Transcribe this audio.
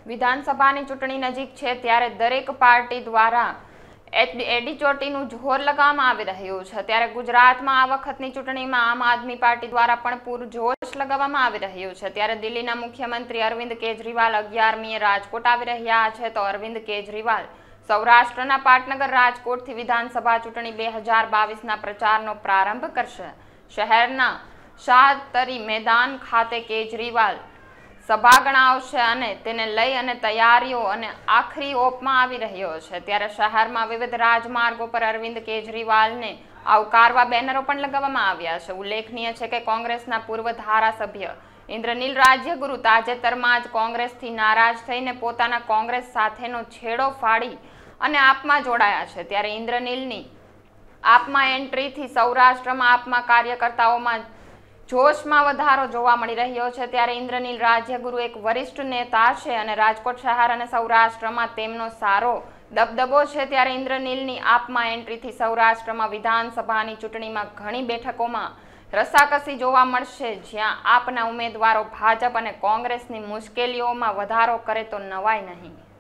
વિધાનસભાની ચૂંટણી નજીક છે ત્યારે દરેક પાર્ટી દ્વારા એડીચોટીનું જોર લગાવવામાં આવી રહ્યું છે। ત્યારે ગુજરાતમાં આ વખતની ચૂંટણીમાં આમ આદમી પાર્ટી દ્વારા પણ પૂરજોશ લગાવવામાં આવી રહ્યું છે। ત્યારે દિલ્હીના મુખ્યમંત્રી અરવિંદ કેજરીવાલ 11મીએ રાજકોટ આવી રહ્યા છે, તો અરવિંદ કેજરીવાલ સૌરાષ્ટ્રના પાટનગર રાજકોટથી વિધાનસભા ચૂંટણી 2022ના પ્રચારનો પ્રારંભ કરશે। શહેરના શાહતરી મેદાન ખાતે કેજરીવાલ સભા ગણાવશે અને તેને લઈ અને તૈયારીઓ અને આખરી ઓપમાં આવી રહ્યો છે। ત્યારે શહેરમાં વિવિધ રાજમાર્ગો પર અરવિંદ કેજરીવાલને આવકારવા બેનરો પણ લગાવવામાં આવ્યા છે। ઉલ્લેખનીય છે કે કોંગ્રેસના પૂર્વ ધારાસભ્ય ઇન્દ્રનીલ રાજ્યગુરુ તાજેતરમાં જ કોંગ્રેસથી નારાજ થઈને પોતાના કોંગ્રેસ સાથેનો છેડો ફાડી અને આપમાં જોડાયા છે। ત્યારે ઇન્દ્રનીલની આપમાં એન્ટ્રીથી સૌરાષ્ટ્રમાં આપમાં કાર્યકર્તાઓમાં જોશમાં વધારો જોવા મળી રહ્યો છે। ત્યારે ઇન્દ્રનીલ રાજ્યગુરુ એક વરિષ્ઠ નેતા છે અને રાજકોટ શહેર અને સૌરાષ્ટ્રમાં તેમનો સારો દબદબો છે। ત્યારે ઇન્દ્રનીલની આપમાં એન્ટ્રીથી સૌરાષ્ટ્રમાં વિધાનસભાની ચૂંટણીમાં ઘણી બેઠકોમાં રસાકસી જોવા મળશે, જ્યાં આપના ઉમેદવારો ભાજપ અને કોંગ્રેસની મુશ્કેલીઓમાં વધારો કરે તો નવાય નહીં।